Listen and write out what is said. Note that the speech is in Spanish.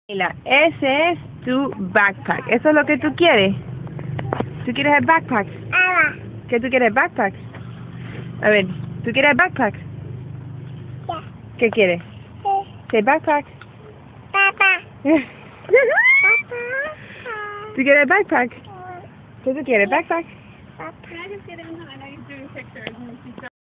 Mira, ese es tu backpack. ¿Eso es lo que tú quieres? ¿Tú quieres el backpack? ¿Qué tú quieres? ¿Backpack? A ver, ¿tú quieres el backpack? Ya. ¿Qué quieres? ¿Qué backpack? Papá. ¿Tú quieres el backpack? ¿Qué tú quieres? ¿Backpack? Papá.